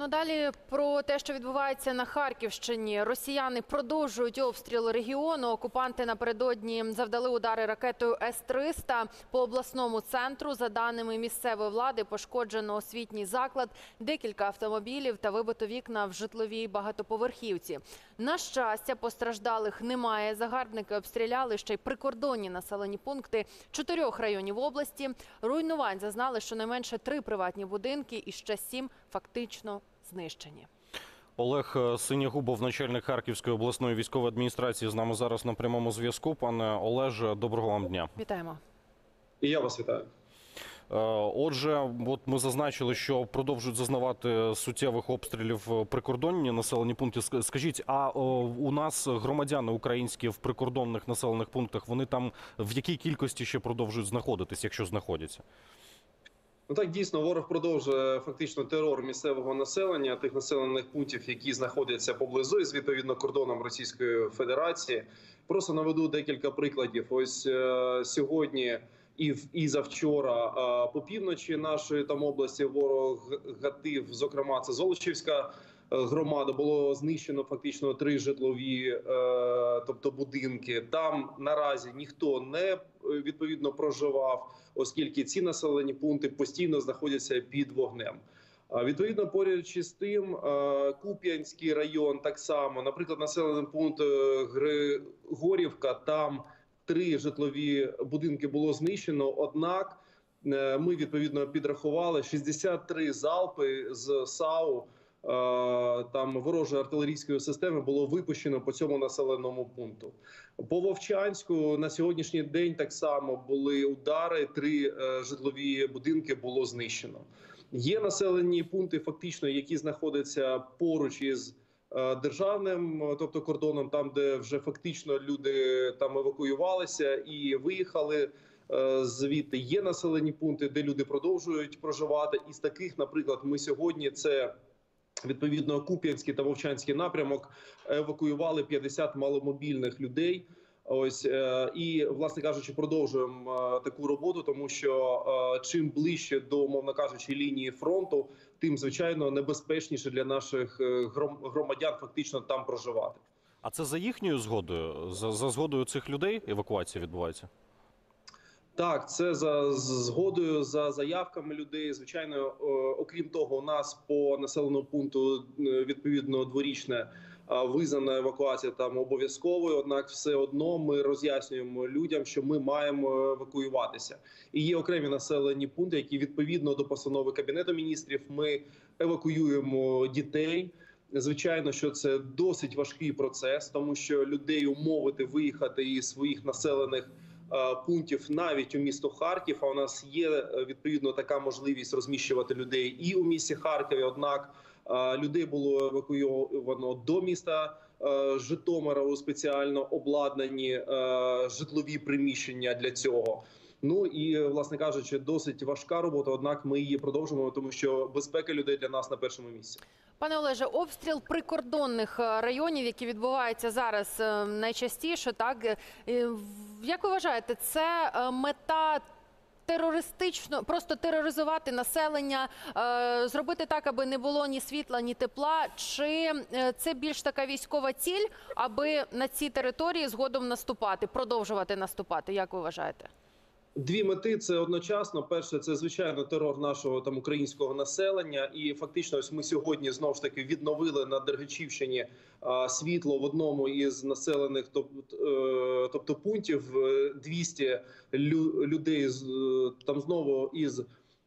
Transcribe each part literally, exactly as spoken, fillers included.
а далі про те, що відбувається на Харківщині. Росіяни продовжують обстріл регіону. Окупанти напередодні завдали удари ракетою С триста по обласному центру. За даними місцевої влади, пошкоджено освітній заклад, декілька автомобілів та вибито вікна в житловій багатоповерхівці. На щастя, постраждалих немає. Загарбники обстріляли ще й прикордонні населені пункти чотирьох районів області. Руйнувань зазнали щонайменше три приватні будинки і ще сім фактично знищені. Олег Синягубов, начальник Харківської обласної військової адміністрації, з нами зараз на прямому зв'язку. Пане Олеже, доброго вам дня. Вітаємо. І я вас вітаю. Отже, от ми зазначили, що продовжують зазнавати суттєвих обстрілів прикордонні населені пункти. Скажіть, а у нас громадяни українські в прикордонних населених пунктах, вони там в якій кількості ще продовжують знаходитись, якщо знаходяться? Ну так, дійсно, ворог продовжує фактично терор місцевого населення, тих населених пунктів, які знаходяться поблизу із відповідно кордоном Російської Федерації. Просто наведу декілька прикладів. Ось е сьогодні і, і завчора е по півночі нашої там області ворог гатив, зокрема це Золочівська громада, було знищено фактично три житлові, е тобто будинки. Там наразі ніхто не відповідно проживав, оскільки ці населені пункти постійно знаходяться під вогнем. Відповідно, поряд з тим, Куп'янський район так само, наприклад, населений пункт Григорівка, там три житлові будинки було знищено, однак ми відповідно підрахували шістдесят три залпи з САУ, там ворожої артилерійської системи було випущено по цьому населеному пункту. По Вовчанську на сьогоднішній день так само були удари, три житлові будинки було знищено. Є населені пункти, фактично, які знаходяться поруч із державним, тобто кордоном, там, де вже фактично люди там евакуювалися і виїхали звідти. Є населені пункти, де люди продовжують проживати. Із таких, наприклад, ми сьогодні це відповідно Куп'янський та Вовчанський напрямок евакуювали п'ятдесят маломобільних людей. Ось і, власне кажучи, продовжуємо таку роботу, тому що чим ближче до, умовно кажучи, лінії фронту, тим, звичайно, небезпечніше для наших громадян фактично там проживати. А це за їхньою згодою? За, за згодою цих людей евакуація відбувається? Так, це за згодою, за заявками людей. Звичайно, окрім того, у нас по населеному пункту відповідно дворічне визнана евакуація там обов'язковою, однак все одно ми роз'яснюємо людям, що ми маємо евакуюватися. І є окремі населені пункти, які відповідно до постанови Кабінету міністрів ми евакуюємо дітей. Звичайно, що це досить важкий процес, тому що людей умовити виїхати із своїх населених пунктів навіть у місто Харків, а у нас є відповідно така можливість розміщувати людей і у місті Харкові, однак людей було евакуйовано до міста Житомира у спеціально обладнані житлові приміщення для цього. Ну і, власне кажучи, досить важка робота, однак ми її продовжуємо, тому що безпека людей для нас на першому місці. Пане Олеже, обстріл прикордонних районів, які відбуваються зараз найчастіше, так? Як ви вважаєте, це мета терористично, просто тероризувати населення, зробити так, аби не було ні світла, ні тепла? Чи це більш така військова ціль, аби на ці території згодом наступати, продовжувати наступати? Як ви вважаєте? Дві мети – це одночасно. Перше – це, звичайно, терор нашого там українського населення. І фактично ось ми сьогодні знову ж таки відновили на Дергачівщині а, світло в одному із населених тобто, тобто пунктів. двісті лю, людей з, там знову із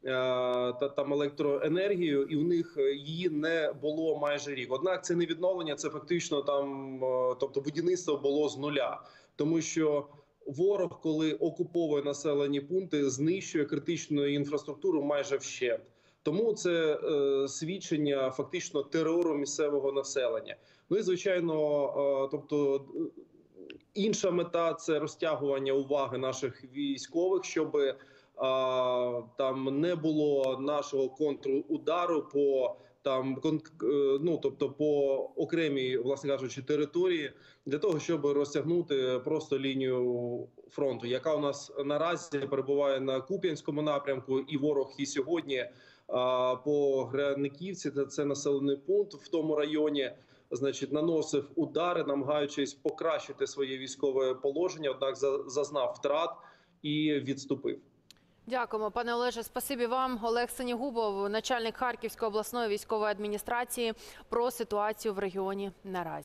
та, там електроенергією, і в них її не було майже рік. Однак це не відновлення, це фактично там, тобто будівництво було з нуля. Тому що ворог, коли окуповує населені пункти, знищує критичну інфраструктуру майже вщент. Тому це е, свідчення фактично терору місцевого населення. Ну і, звичайно, е, тобто інша мета – це розтягування уваги наших військових, щоб е, там не було нашого контрудару по там, ну, тобто по окремій, власне кажучи, території, для того, щоб розтягнути просто лінію фронту, яка у нас наразі перебуває на Куп'янському напрямку, і ворог і сьогодні по Гряниківці, це, це населений пункт в тому районі. Значить, наносив удари, намагаючись покращити своє військове положення, однак зазнав втрат і відступив. Дякуємо, пане Олеже. Спасибі вам. Олег Синігубов, начальник Харківської обласної військової адміністрації, про ситуацію в регіоні наразі.